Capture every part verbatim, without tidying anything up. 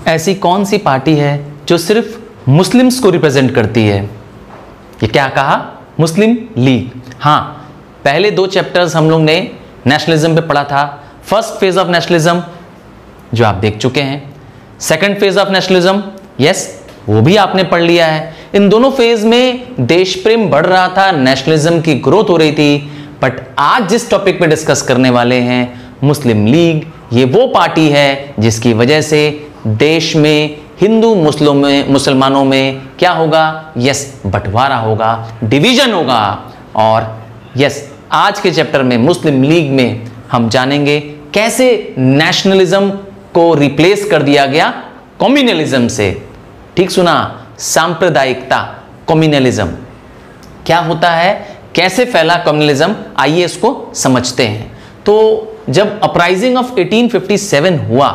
ऐसी कौन सी पार्टी है जो सिर्फ मुस्लिम्स को रिप्रेजेंट करती है? ये क्या कहा? Muslim League. हाँ, पहले दो चैप्टर्स हम लोग ने नेशनलिज्म पे पढ़ा था। फर्स्ट फेज ऑफ नेशनलिज्म जो आप देख चुके हैं, second phase of nationalism yes वो भी आपने पढ़ लिया है। इन दोनों फेज में देश प्रेम बढ़ रहा था, नेशनलिज्म की ग्रोथ हो रही थी। बट आज जिस टॉपिक पे डिस्कस करने वाले हैं, मुस्लिम लीग, ये वो पार्टी है जिसकी वजह से देश में हिंदू मुस्लिम में मुसलमानों में क्या होगा? यस बंटवारा होगा, डिवीजन होगा। और यस आज के चैप्टर में मुस्लिम लीग में हम जानेंगे कैसे नेशनलिज्म को रिप्लेस कर दिया गया कम्युनलिज्म से। ठीक सुना, सांप्रदायिकता, कम्युनलिज्म क्या होता है, कैसे फैला कम्युनलिज्म, आइए इसको समझते हैं। तो जब अपराइजिंग ऑफ अठारह सौ सत्तावन हुआ,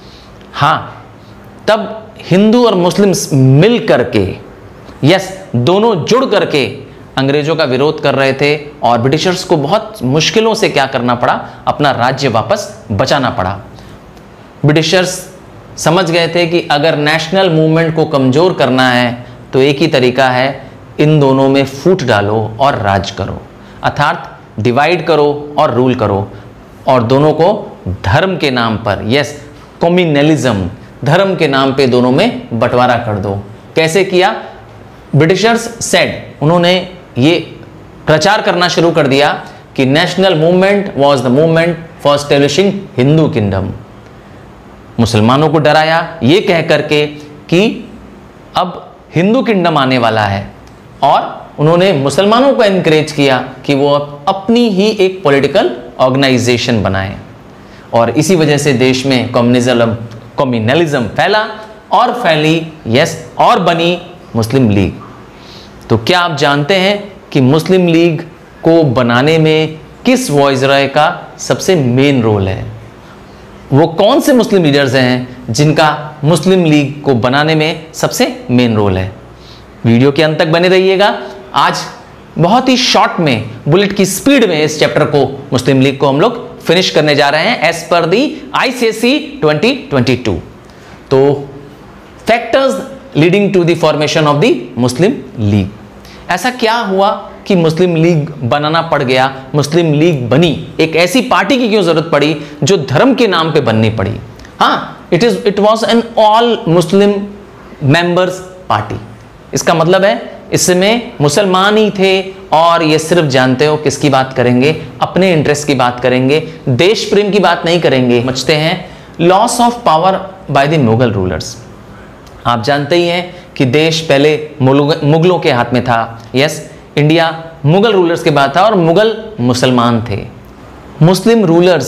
हाँ, तब हिंदू और मुस्लिम्स मिल करके, यस दोनों जुड़ करके अंग्रेजों का विरोध कर रहे थे और ब्रिटिशर्स को बहुत मुश्किलों से क्या करना पड़ा? अपना राज्य वापस बचाना पड़ा। ब्रिटिशर्स समझ गए थे कि अगर नेशनल मूवमेंट को कमजोर करना है तो एक ही तरीका है, इन दोनों में फूट डालो और राज करो, अर्थात डिवाइड करो और रूल करो, और दोनों को धर्म के नाम पर, यस कम्युनलिज्म, धर्म के नाम पे दोनों में बंटवारा कर दो। कैसे किया? ब्रिटिशर्स सेड, उन्होंने ये प्रचार करना शुरू कर दिया कि national movement was the movement for establishing Hindu kingdom. मुसलमानों को डराया ये कह करके कि अब हिंदू किंगडम आने वाला है, और उन्होंने मुसलमानों को एनकरेज किया कि वो अपनी ही एक पॉलिटिकल ऑर्गेनाइजेशन बनाएं, और इसी वजह से देश में कम्युनिज्म कम्युनलिज्म फैला और फैली यस और बनी मुस्लिम लीग। तो क्या आप जानते हैं कि मुस्लिम लीग को बनाने में किस वाइसरॉय का सबसे मेन रोल है? वो कौन से मुस्लिम लीडर्स हैं जिनका मुस्लिम लीग को बनाने में सबसे मेन रोल है? वीडियो के अंत तक बने रहिएगा। आज बहुत ही शॉर्ट में, बुलेट की स्पीड में इस चैप्टर को, मुस्लिम लीग को हम लोग फिनिश करने जा रहे हैं as per the ICSE twenty twenty two. तो factors leading to the formation of the Muslim League. ऐसा क्या हुआ कि मुस्लिम लीग बनाना पड़ गया? मुस्लिम लीग बनी, एक ऐसी पार्टी की क्यों जरूरत पड़ी जो धर्म के नाम पे बननी पड़ी? हाँ, it is it was an all Muslim members party. इसका मतलब है इसमें मुसलमान ही थे, और ये सिर्फ जानते हो किसकी बात करेंगे? अपने इंटरेस्ट की बात करेंगे, देश प्रेम की बात नहीं करेंगे। समझते हैं loss of power by the Mughal rulers. आप जानते ही हैं कि देश पहले मुगलों के हाथ में था। यस, इंडिया मुगल रूलर्स के बाद था और मुगल मुसलमान थे। मुस्लिम रूलर्स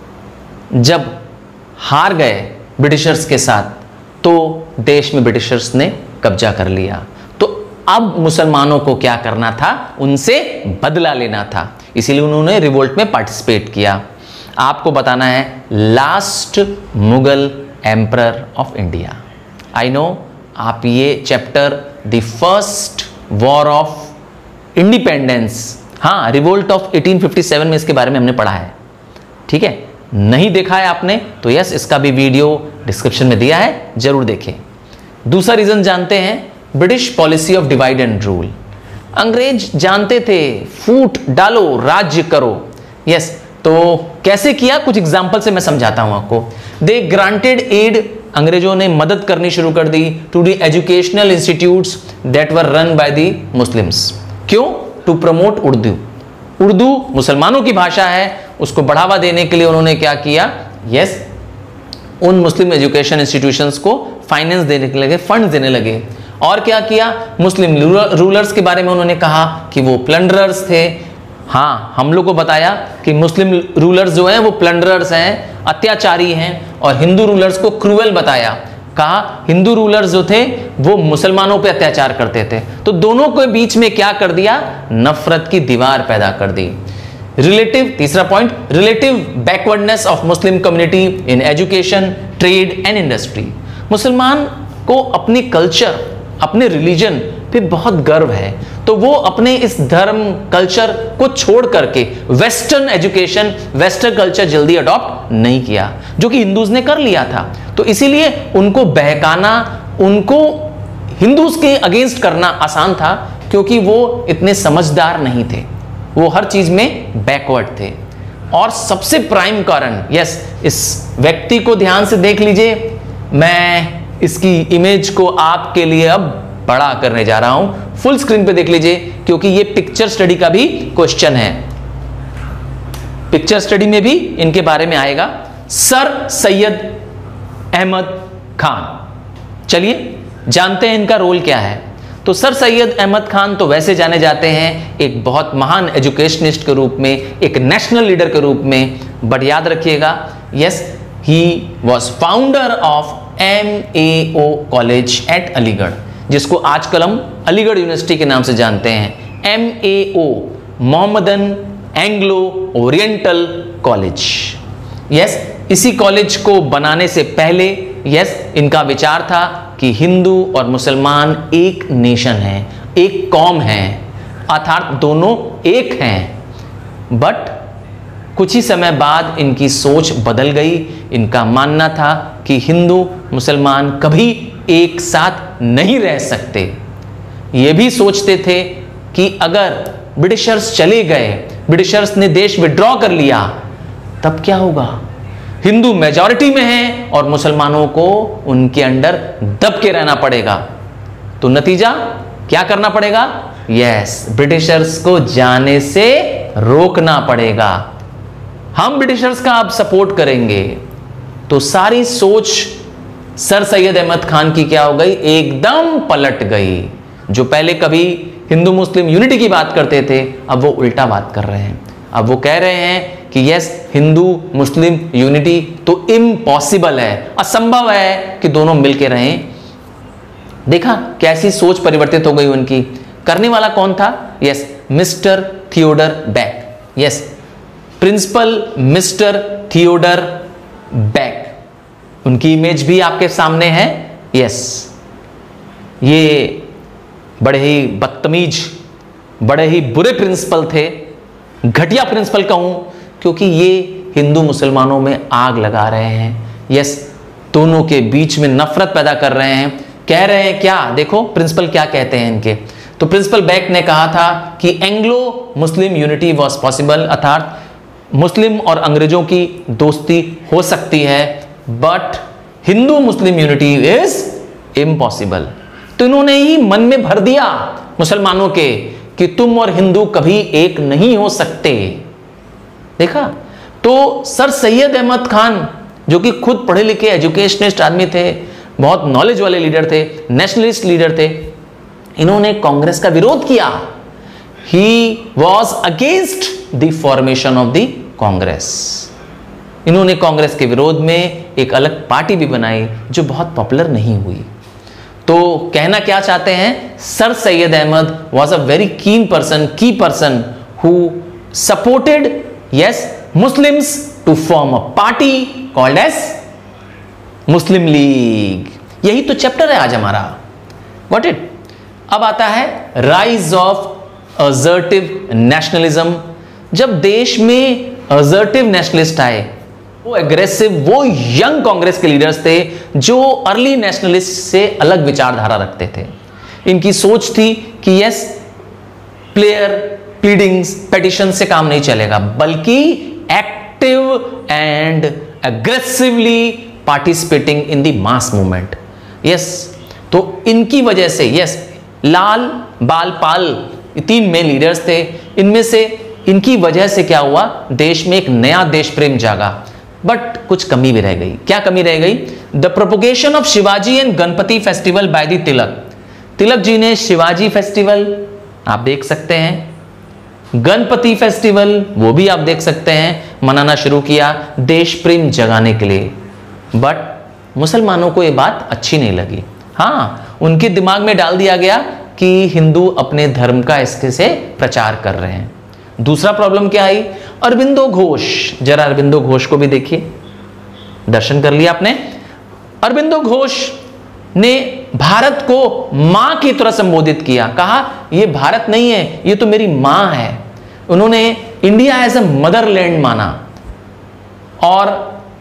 जब हार गए ब्रिटिशर्स के साथ, तो देश में ब्रिटिशर्स ने कब्जा कर लिया। तो अब मुसलमानों को क्या करना था? उनसे बदला लेना था। इसीलिए उन्होंने रिवोल्ट में पार्टिसिपेट किया। आपको बताना है last Mughal emperor of India. I know आप ये chapter the first war of independence, हाँ रिवोल्ट ऑफ अठारह सौ सत्तावन में इसके बारे में हमने पढ़ा है। ठीक है, नहीं देखा है आपने तो यस इसका भी वीडियो डिस्क्रिप्शन में दिया है, जरूर देखें। दूसरा रीजन जानते हैं, British policy of divide and rule. अंग्रेज जानते थे फूट डालो राज्य करो। यस, तो कैसे किया? कुछ एग्जांपल से मैं समझाता हूं आपको। दे ग्रांटेड एड, अंग्रेजों ने मदद करनी शुरू कर दी to the educational institutes that were run by the Muslims. क्यों? To promote Urdu. उर्दू मुसलमानों की भाषा है, उसको बढ़ावा देने के लिए उन्होंने क्या किया? यस, उन मुस्लिम एजुकेशन इंस्टीट्यूशंस को फाइनेंस देने लगे, फंड देने लगे। और क्या किया? मुस्लिम रूलर्स के बारे में उन्होंने कहा कि वो प्लंडरर्स थे। हाँ, हम लोग को बताया कि मुस्लिम रूलर्स जो हैं वो प्लंडरर्स हैं, अत्याचारी हैं, और हिंदू रूलर्स को क्रूएल बताया। कहा हिंदू रूलर्स जो थे वो मुसलमानों पे अत्याचार करते थे। तो दोनों के बीच में क्या कर दिया? नफरत की दीवार पैदा कर दी। रिलेटिव, तीसरा point, relative backwardness of Muslim community in education, trade and industry. मुसलमान को अपनी कल्चर, अपने रिलीजन पे बहुत गर्व है, तो वो अपने इस धर्म कल्चर को छोड़ करके वेस्टर्न एजुकेशन, वेस्टर्न कल्चर जल्दी अडॉप्ट नहीं किया, जो कि हिंदूज ने कर लिया था। तो इसीलिए उनको बहकाना, उनको हिंदूज के अगेंस्ट करना आसान था, क्योंकि वो इतने समझदार नहीं थे, वो हर चीज में बैकवर्ड थे। और सबसे प्राइम कारण, यस, इस व्यक्ति को ध्यान से देख लीजिए, मैं इसकी इमेज को आपके लिए अब बड़ा करने जा रहा हूं, फुल स्क्रीन पे देख लीजिए, क्योंकि ये पिक्चर स्टडी का भी क्वेश्चन है, पिक्चर स्टडी में भी इनके बारे में आएगा। सर सैयद अहमद खान, चलिए जानते हैं इनका रोल क्या है। तो सर सैयद अहमद खान तो वैसे जाने जाते हैं एक बहुत महान एजुकेशनिस्ट के रूप में, एक नेशनल लीडर के रूप में, बट याद रखिएगा, yes, he was founder of M A O college at Aligarh, जिसको आजकल हम अलीगढ़ यूनिवर्सिटी के नाम से जानते हैं। M A O, Mohammedan Anglo Oriental college. Yes, इसी कॉलेज को बनाने से पहले, यस, इनका विचार था कि हिंदू और मुसलमान एक नेशन है, एक कौम है, अर्थात दोनों एक हैं। बट कुछ ही समय बाद इनकी सोच बदल गई। इनका मानना था कि हिंदू मुसलमान कभी एक साथ नहीं रह सकते। ये भी सोचते थे कि अगर ब्रिटिशर्स चले गए, ब्रिटिशर्स ने देश विड्रॉ कर लिया, तब क्या होगा? हिंदू मेजॉरिटी में हैं और मुसलमानों को उनके अंडर दब के रहना पड़ेगा। तो नतीजा क्या करना पड़ेगा? यस, ब्रिटिशर्स को जाने से रोकना पड़ेगा। हम ब्रिटिशर्स का अब सपोर्ट करेंगे। तो सारी सोच सर सैयद अहमद खान की क्या हो गई? एकदम पलट गई। जो पहले कभी हिंदू मुस्लिम यूनिटी की बात करते थे, अब वो उल्टा बात कर रहे हैं। अब वो कह रहे हैं कि यस, हिंदू मुस्लिम यूनिटी तो इम्पॉसिबल है, असंभव है कि दोनों मिलके रहें। देखा कैसी सोच परिवर्तित हो गई उनकी। करने वाला कौन था? Yes, mister Theodore Beck. Yes, principal mister Theodore Beck. उनकी इमेज भी आपके सामने है। यस, ये बड़े ही बदतमीज, बड़े ही बुरे प्रिंसिपल थे, घटिया प्रिंसिपल कहूं, क्योंकि ये हिंदू मुसलमानों में आग लगा रहे हैं। यस, दोनों के बीच में नफरत पैदा कर रहे हैं। कह रहे हैं क्या? देखो प्रिंसिपल क्या कहते हैं इनके। तो प्रिंसिपल बैक ने कहा था कि Anglo Muslim unity was possible, अर्थात मुस्लिम और अंग्रेजों की दोस्ती हो सकती है, but Hindu Muslim unity is impossible. तो इन्होंने ही मन में भर दिया मुसलमानों के कि तुम और हिंदू कभी एक नहीं हो सकते। देखा, तो सर सैयद अहमद खान, जो कि खुद पढ़े लिखे एजुकेशनिस्ट आदमी थे, बहुत नॉलेज वाले लीडर थे, नेशनलिस्ट लीडर थे, इन्होंने कांग्रेस का विरोध किया। He was against the formation of the Congress. इन्होंने कांग्रेस के विरोध में एक अलग पार्टी भी बनाई, जो बहुत पॉपुलर नहीं हुई। तो कहना क्या चाहते हैं? Sir Syed Ahmad was a very keen person, key person who supported, yes, Muslims to form a party called as Muslim League. यही तो चैप्टर है आज हमारा। Got it? अब आता है राइज ऑफ असर्टिव नेशनलिज्म। जब देश में असर्टिव नेशनलिस्ट आए, वो एग्रेसिव, वो यंग कांग्रेस के लीडर्स थे जो अर्ली नेशनलिस्ट से अलग विचारधारा रखते थे। इनकी सोच थी कि यस, प्लेयर प्लीडिंग्स, पेटिशन से काम नहीं चलेगा, बल्कि active and aggressively participating in the mass movement. Yes, तो इनकी वजह से, यस, लाल, बाल, पाल, तीन मेन लीडर्स थे। इनमें से इनकी वजह से क्या हुआ? देश में एक नया देश प्रेम जागा। बट कुछ कमी भी रह गई। क्या कमी रह गई? The propagation of Shivaji and Ganpati festival by the Tilak. Tilak ji ने शिवाजी फेस्टिवल आप देख सकते हैं, गणपति फेस्टिवल वो भी आप देख सकते हैं, मनाना शुरू किया देश प्रेम जगाने के लिए। बट मुसलमानों को ये बात अच्छी नहीं लगी। हाँ, उनके दिमाग में डाल दिया गया कि हिंदू अपने धर्म का इसके से प्रचार कर रहे हैं। दूसरा प्रॉब्लम क्या आई? अरबिंदो घोष। जरा अरबिंदो घोष को भी देखिए, दर्शन कर लिया आपने। अरबिंदो घोष ने भारत को मां की तरह संबोधित किया। कहा ये भारत नहीं है, ये तो मेरी मां है। उन्होंने इंडिया एज अ मदरलैंड माना। और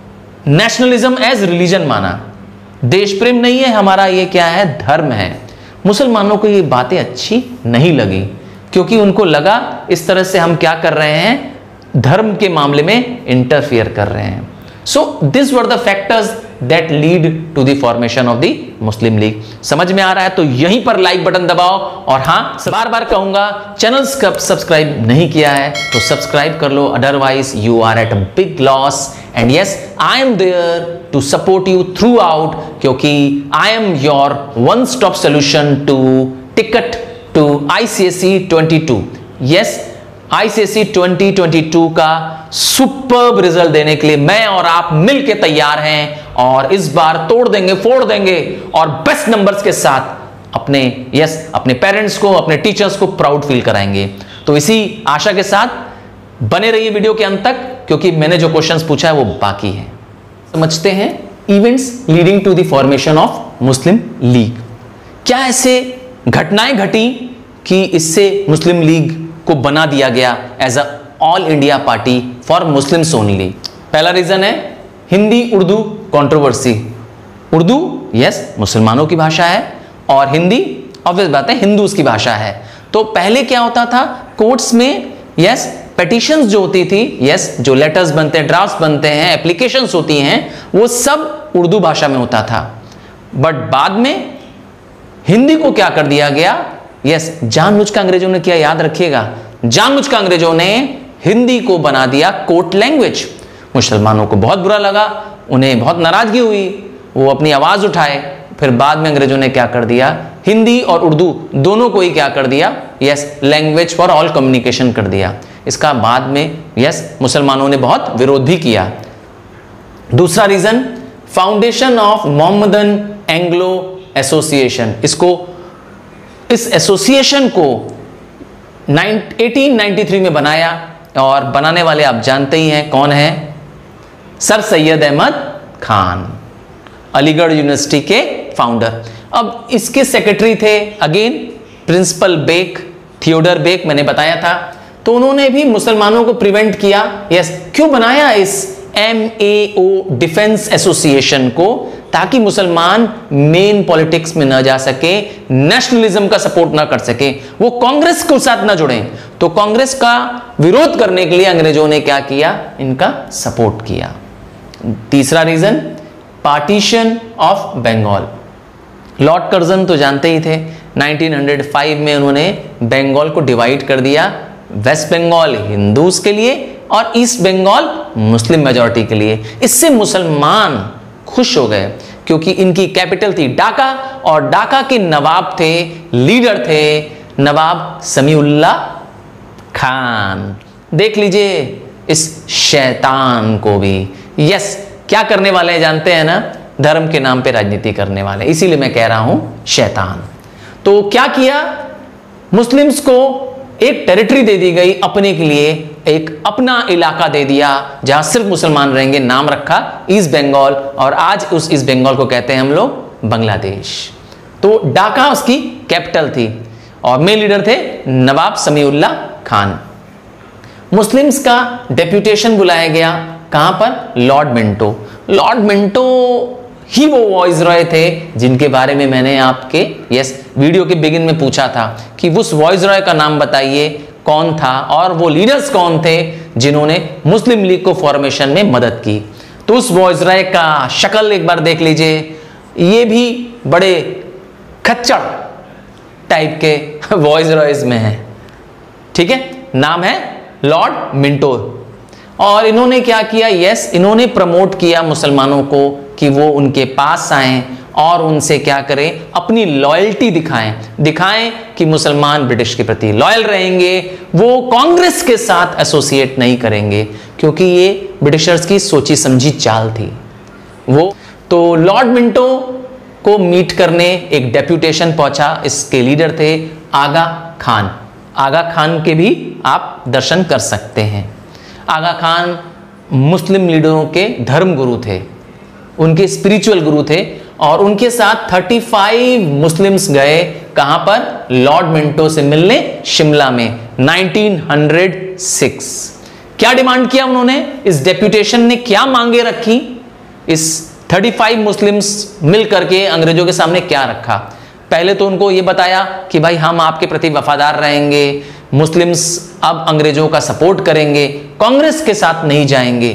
नेशनलिज्म एज रिलीजन माना, देश प्रेम नहीं है हमारा, ये क्या है, धर्म है। मुसलमानों को ये बातें अच्छी नहीं लगी, क्योंकि उनको लगा इस तरह से हम क्या कर रहे हैं, धर्म के मामले में इंटरफियर कर रहे हैं। So this were the factors that lead to the formation of the Muslim League. समझ में आ रहा है तो यहीं पर लाइक बटन दबाओ, और हाँ बार बार कहूंगा चैनल सब्सक्राइब नहीं किया है तो सब्सक्राइब कर लो, otherwise you are at a big loss. And yes, I am there to support you throughout, क्योंकि I am your one stop solution to ticket to ICSE twenty two. Yes, ICSE twenty twenty two का superb result देने के लिए मैं और आप मिलके तैयार हैं, और इस बार तोड़ देंगे, फोड़ देंगे, और बेस्ट नंबर्स के साथ अपने यस अपने पेरेंट्स को, अपने टीचर्स को प्राउड फील कराएंगे। तो इसी आशा के साथ बने रहिए वीडियो के अंत तक, क्योंकि मैंने जो क्वेश्चंस पूछा है वो बाकी है। समझते हैं events leading to the formation of Muslim League. क्या ऐसे घटनाएं घटी कि इससे मुस्लिम लीग को बना दिया गया as a all India party for Muslims only? पहला रीजन है हिंदी उर्दू कंट्रोवर्सी। उर्दू यस मुसलमानों की भाषा है, और हिंदी ऑब्वियस बात है हिंदूज की भाषा है। तो पहले क्या होता था, कोर्ट्स में यस पेटिशंस जो होती थी, यस जो लेटर्स बनते हैं, ड्राफ्ट्स बनते हैं, एप्लीकेशंस होती हैं, वो सब उर्दू भाषा में होता था। बट बाद में हिंदी को क्या कर दिया गया, यस जानबूझकर अंग्रेजों ने किया, याद रखिएगा, जानबूझकर अंग्रेजों ने हिंदी को बना दिया कोर्ट लैंग्वेज। मुसलमानों को बहुत बुरा लगा, उन्हें बहुत नाराजगी हुई, वो अपनी आवाज उठाए। फिर बाद में अंग्रेजों ने क्या कर दिया, हिंदी और उर्दू दोनों को ही क्या कर दिया, yes language for all communication कर दिया। इसका बाद में यस मुसलमानों ने बहुत विरोध भी किया। दूसरा reason, foundation of Mohammedan Anglo association. इसको इस एसोसिएशन को अठारह सौ तिरानवे में बनाया, और बनाने वाले आप जानते ही हैं कौन है, सर सैयद अहमद खान, अलीगढ़ यूनिवर्सिटी के फाउंडर। अब इसके सेक्रेटरी थे again principal Beck, Theodore Beck, मैंने बताया था। तो उन्होंने भी मुसलमानों को प्रिवेंट किया। यस, क्यों बनाया इस M A O defence association को, ताकि मुसलमान मेन पॉलिटिक्स में न जा सके, नेशनलिज्म का सपोर्ट ना कर सके, वो कांग्रेस के साथ ना जुड़े। तो कांग्रेस का विरोध करने के लिए अंग्रेजों ने क्या किया, इनका सपोर्ट किया। तीसरा reason, partition of Bengal. Lord Curzon तो जानते ही थे, उन्नीस सौ पाँच में उन्होंने बंगाल को डिवाइड कर दिया, वेस्ट बंगाल हिंदूज के लिए और ईस्ट बंगाल मुस्लिम मेजॉरिटी के लिए। इससे मुसलमान खुश हो गए, क्योंकि इनकी कैपिटल थी ढाका, और ढाका के नवाब थे, लीडर थे नवाब समीउल्लाह खान। देख लीजिए इस शैतान को भी। यस, क्या करने वाले हैं जानते हैं ना, धर्म के नाम पे राजनीति करने वाले, इसीलिए मैं कह रहा हूं शैतान। तो क्या किया, मुस्लिम्स को एक टेरिटरी दे दी गई अपने के लिए, एक अपना इलाका दे दिया जहां सिर्फ मुसलमान रहेंगे, नाम रखा ईस्ट बंगाल, और आज उस ईस्ट बंगाल को कहते हैं हम लोग बांग्लादेश। तो ढाका उसकी कैपिटल थी, और मेन लीडर थे नवाब समीउल्लाह खान। मुस्लिम्स का डेप्यूटेशन बुलाया गया, कहां पर, लॉर्ड मिंटो। लॉर्ड मिंटो ही वो वॉइसरॉय थे जिनके बारे में मैंने आपके यस वीडियो के बिगिन में पूछा था कि उस वॉइसरॉय का नाम बताइए कौन था, और वो लीडर्स कौन थे जिन्होंने मुस्लिम लीग को फॉर्मेशन में मदद की। तो उस वॉइसरॉय का शक्ल एक बार देख लीजिए, ये भी बड़े खच्चड़ टाइप के वॉइसरॉयज में है, ठीक है। नाम है लॉर्ड मिंटो, और इन्होंने क्या किया, यस इन्होंने प्रमोट किया मुसलमानों को कि वो उनके पास आएं और उनसे क्या करें, अपनी लॉयल्टी दिखाएं दिखाएं कि मुसलमान ब्रिटिश के प्रति लॉयल रहेंगे, वो कांग्रेस के साथ एसोसिएट नहीं करेंगे, क्योंकि ये ब्रिटिशर्स की सोची समझी चाल थी वो। तो लॉर्ड मिंटो को मीट करने एक डेप्यूटेशन पहुंचा, इसके लीडर थे आगा खान। आगा खान के भी आप दर्शन कर सकते हैं। आगा खान मुस्लिम लीडरों के धर्म गुरु थे, उनके स्पिरिचुअल गुरु थे, और उनके साथ पैंतीस मुस्लिम्स गए कहां पर, लॉर्ड मिंटो से मिलने शिमला में उन्नीस सौ छह। क्या डिमांड किया उन्होंने, इस डेप्यूटेशन ने क्या मांगे रखी, इस पैंतीस मुस्लिम्स मिल करके अंग्रेजों के सामने क्या रखा। पहले तो उनको ये बताया कि भाई हम आपके प्रति वफादार रहेंगे, मुस्लिम्स अब अंग्रेजों का सपोर्ट करेंगे, कांग्रेस के साथ नहीं जाएंगे।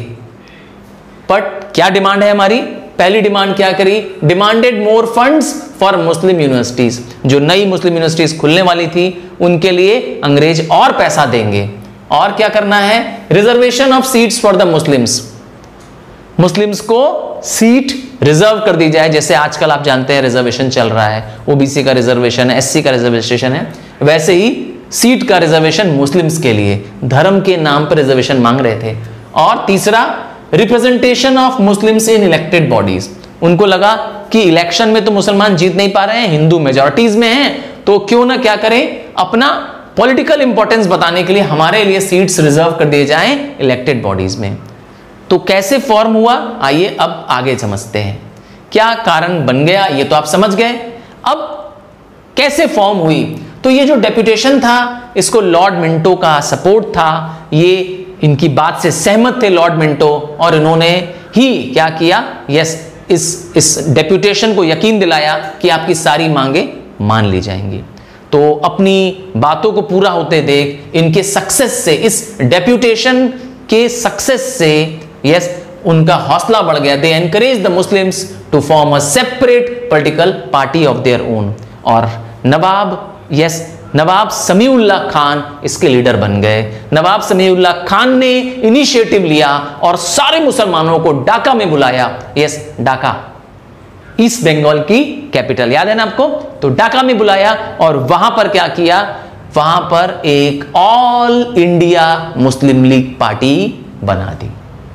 बट क्या डिमांड है हमारी? पहली डिमांड क्या करी? Demanded more funds for Muslim universities. जो नई मुस्लिम यूनिवर्सिटीज खुलने वाली थी उनके लिए अंग्रेज और पैसा देंगे। और क्या करना है? Reservation of seats for the Muslims. Muslims को सीट रिजर्व कर दी जाए, जैसे आजकल आप जानते हैं रिजर्वेशन चल रहा है, ओबीसी का रिजर्वेशन है, एससी का रिजर्वेशन है, वैसे ही सीट का रिजर्वेशन मुस्लिम्स के लिए धर्म के नाम पर रिजर्वेशन मांग रहे थे। और तीसरा, representation of Muslims in elected bodies. उनको लगा कि इलेक्शन में तो मुसलमान जीत नहीं पा रहे हैं, हिंदू मेजॉरिटीज में हैं, तो क्यों ना क्या करें, अपना पॉलिटिकल इंपॉर्टेंस बताने के लिए हमारे लिए सीट्स रिजर्व कर दिए जाएं इलेक्टेड बॉडीज में। तो कैसे फॉर्म हुआ, आइए अब आगे समझते हैं। क्या कारण बन गया ये तो आप समझ गए, अब कैसे फॉर्म हुई? तो ये जो डेप्यूटेशन था इसको लॉर्ड मिंटो का सपोर्ट था, ये इनकी बात से सहमत थे लॉर्ड मिंटो, और इन्होंने ही क्या किया, यस इस इस डेप्यूटेशन को यकीन दिलाया कि आपकी सारी मांगे मान ली जाएंगी। तो अपनी बातों को पूरा होते देख इनके सक्सेस से, इस डेप्यूटेशन के सक्सेस से यस उनका हौसला बढ़ गया। They encourage the Muslims to form a separate political party of their own. और नवाब यस नवाब समीउल्लाह खान इसके लीडर बन गए। नवाब समीउल्लाह खान ने इनिशिएटिव लिया और सारे मुसलमानों को ढाका में बुलाया। यस ढाका ईस्ट बंगाल की कैपिटल, याद है ना आपको? तो ढाका में बुलाया और वहां पर क्या किया, वहां पर एक all India Muslim League party बना दी।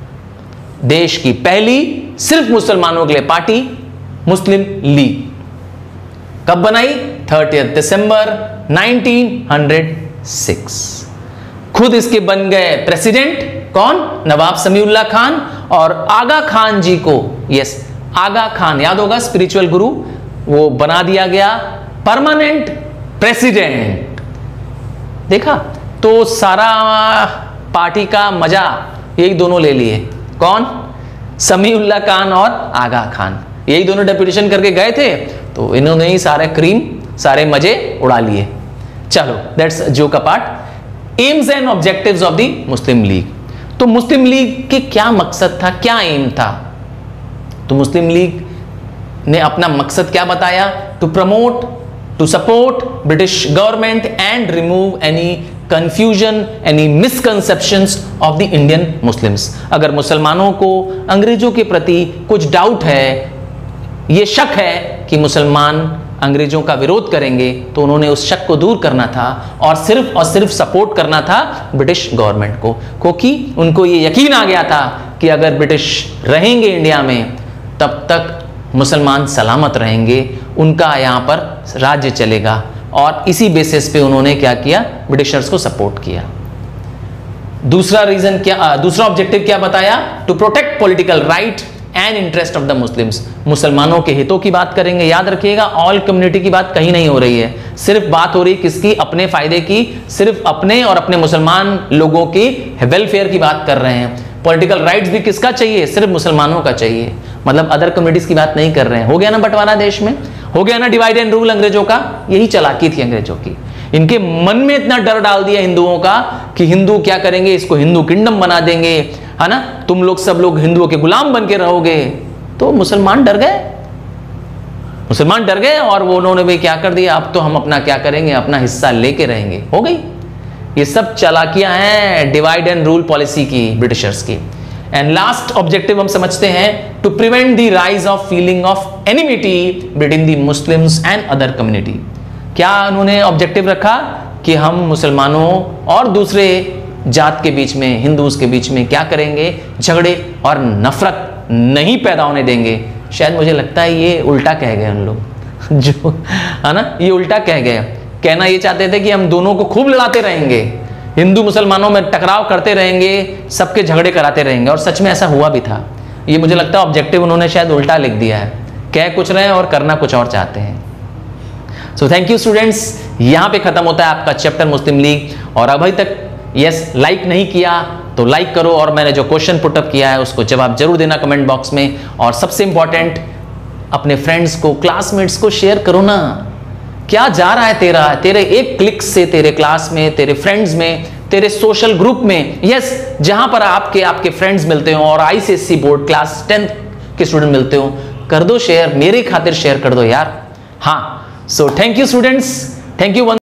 देश की पहली सिर्फ मुसलमानों के लिए पार्टी मुस्लिम लीग कब बनाई? Thirtieth December nineteen hundred six. खुद इसके बन गए प्रेसिडेंट कौन? नवाब समीउल्लाह खान। और आगा खान जी को, यस आगा खान याद होगा, स्पिरिचुअल गुरु, वो बना दिया गया परमानेंट प्रेसिडेंट। देखा तो सारा पार्टी का मजा यही दोनों ले लिए। कौन? समीउल्लाह खान और आगा खान, यही दोनों डेप्यूटेशन करके गए थे, तो इन्होंने ही सारे क्रीम सारे मजे उड़ा लिए। चलो that's joke apart. Aims and objectives of the Muslim League. तो मुस्लिम लीग के क्या मकसद था, क्या एम था? तो मुस्लिम लीग ने अपना मकसद क्या बताया? To promote, to support British government and remove any confusion, any misconceptions of the Indian Muslims. अगर मुसलमानों को अंग्रेजों के प्रति कुछ डाउट है, ये शक है कि मुसलमान अंग्रेजों का विरोध करेंगे, तो उन्होंने उस शक को दूर करना था और सिर्फ और सिर्फ सपोर्ट करना था ब्रिटिश गवर्नमेंट को, क्योंकि उनको ये यकीन आ गया था कि अगर ब्रिटिश रहेंगे इंडिया में तब तक मुसलमान सलामत रहेंगे, उनका यहाँ पर राज्य चलेगा। और इसी बेसिस पे उन्होंने क्या किया, ब्रिटिशर्स को सपोर्ट किया। दूसरा रीजन क्या, दूसरा ऑब्जेक्टिव क्या बताया? To protect political right and interest of the Muslims. मुसलमानों के हितों की बात करेंगे, याद रखिएगा ऑल कम्युनिटी की बात कहीं नहीं हो रही है, सिर्फ बात हो रही किसकी? अपने फायदे की, सिर्फ अपने और अपने मुसलमान लोगों के वेलफेयर की बात कर रहे हैं। पॉलिटिकल राइट्स भी किसका चाहिए? सिर्फ मुसलमानों का चाहिए, मतलब अदर कम्युनिटीज की बात नहीं कर रहे हैं। हो गया ना बंटवारा, देश में हो गया ना डिवाइड एंड रूल अंग्रेजों का। यही चालाकी थी अंग्रेजों की, इनके मन में इतना डर डाल दिया हिंदुओं का कि हिंदू क्या करेंगे, इसको हिंदू किंगडम बना देंगे, है ना, तुम लोग सब लोग हिंदुओं के गुलाम बन के रहोगे। तो मुसलमान डर गए, मुसलमान डर गए और वो उन्होंने भी क्या कर दिया, अब तो हम अपना क्या करेंगे, अपना हिस्सा लेके रहेंगे। हो गई, ये सब चालाकियां हैं डिवाइड एंड रूल पॉलिसी की, ब्रिटिशर्स की। एंड लास्ट ऑब्जेक्टिव हम समझते हैं, to prevent the rise of feeling of enmity between the Muslims and other community. क्या उन्होंने ऑब्जेक्टिव रखा कि हम मुसलमानों और दूसरे जात के बीच में, हिंदूज के बीच में क्या करेंगे, झगड़े और नफरत नहीं पैदा होने देंगे। शायद मुझे लगता है ये उल्टा कह गए उन लोग जो, है ना, ये उल्टा कह गए। कहना ये चाहते थे कि हम दोनों को खूब लड़ाते रहेंगे, हिंदू मुसलमानों में टकराव करते रहेंगे, सबके झगड़े कराते रहेंगे, और सच में ऐसा हुआ भी था। ये मुझे लगता है ऑब्जेक्टिव उन्होंने शायद उल्टा लिख दिया है, कह कुछ रहे हैं और करना कुछ और चाहते हैं। सो थैंक यू स्टूडेंट्स, यहाँ पे खत्म होता है आपका चैप्टर मुस्लिम लीग। और अभी तक यस लाइक नहीं किया तो लाइक करो और मैंने जो क्वेश्चन पुटअप किया है उसको जवाब जरूर देना कमेंट बॉक्स में। और सबसे इंपॉर्टेंट, अपने फ्रेंड्स को, क्लासमेट्स को शेयर करो ना। क्या जा रहा है तेरा, तेरे एक क्लिक से तेरे क्लास में, तेरे फ्रेंड्स में, तेरे सोशल ग्रुप में, यस जहां पर आपके आपके फ्रेंड्स मिलते हो और आईसीएसई बोर्ड क्लास टेंथ के स्टूडेंट मिलते हो, कर दो शेयर, मेरे खातिर शेयर कर दो यार। हाँ, so thank you students, thank you.